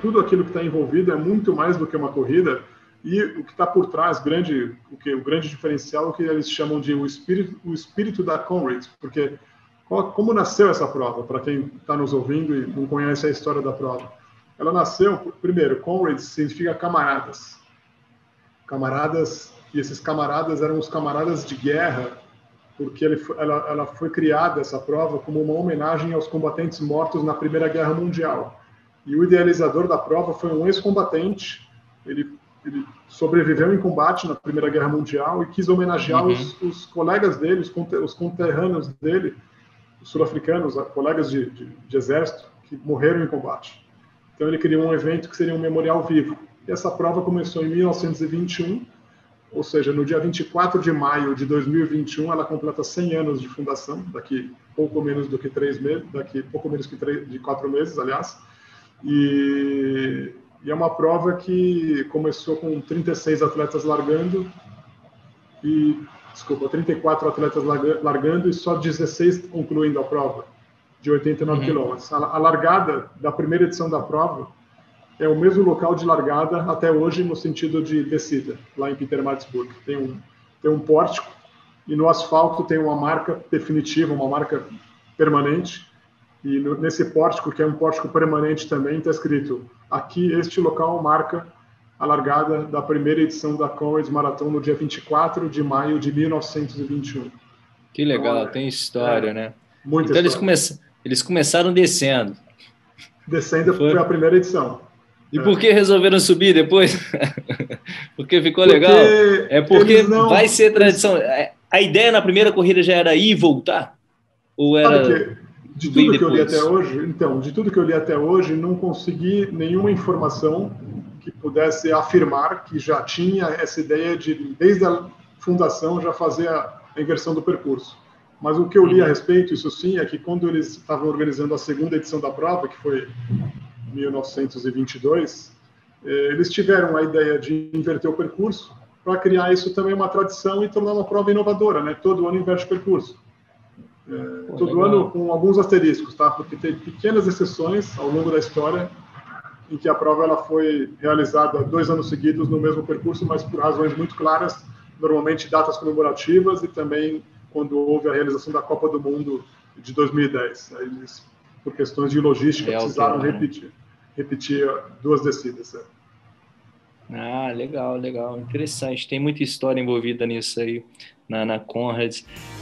tudo aquilo que está envolvido é muito mais do que uma corrida, e o que está por trás, o grande diferencial é o que eles chamam de o espírito da Comrades, porque como nasceu essa prova, para quem está nos ouvindo e não conhece a história da prova? Ela nasceu, primeiro, Comrades significa camaradas. Camaradas, e esses camaradas eram os camaradas de guerra, porque ela foi criada, essa prova, como uma homenagem aos combatentes mortos na Primeira Guerra Mundial. E o idealizador da prova foi um ex-combatente, ele sobreviveu em combate na Primeira Guerra Mundial e quis homenagear os colegas dele, os conterrâneos dele, os sul-africanos, colegas de exército, que morreram em combate. Então ele criou um evento que seria um memorial vivo. E essa prova começou em 1921, ou seja, no dia 24 de maio de 2021, ela completa 100 anos de fundação, daqui pouco menos do que 3 meses, daqui pouco menos de 4 meses, aliás. E é uma prova que começou com 36 atletas largando, 34 atletas largando e só 16 concluindo a prova, de 89 quilômetros. A largada da primeira edição da prova é o mesmo local de largada até hoje no sentido de descida, lá em Pietermaritzburg. Tem um pórtico e no asfalto tem uma marca definitiva, uma marca permanente. E nesse pórtico, que é um pórtico permanente também, está escrito: aqui, este local marca a largada da primeira edição da Comrades Marathon no dia 24 de maio de 1921. Que legal, então, tem história, né? Muita então história. Eles começaram descendo. Descendo foi a primeira edição. E por que resolveram subir depois? Porque ficou legal? É porque vai ser tradição. A ideia na primeira corrida já era ir e voltar? Ou era... De tudo que eu li até hoje, não consegui nenhuma informação que pudesse afirmar que já tinha essa ideia de, desde a fundação, já fazer a inversão do percurso. Mas o que eu li a respeito, isso sim, é que quando eles estavam organizando a segunda edição da prova, que foi em 1922, eles tiveram a ideia de inverter o percurso para criar isso também uma tradição e tornar uma prova inovadora, né? Todo ano inverte o percurso. Todo ano com alguns asteriscos, tá? Porque tem pequenas exceções ao longo da história em que a prova ela foi realizada 2 anos seguidos no mesmo percurso, mas por razões muito claras, normalmente datas comemorativas e também quando houve a realização da Copa do Mundo de 2010. Aí eles, por questões de logística, precisaram repetir 2 descidas. Ah, legal, interessante. Tem muita história envolvida nisso aí, na Comrades.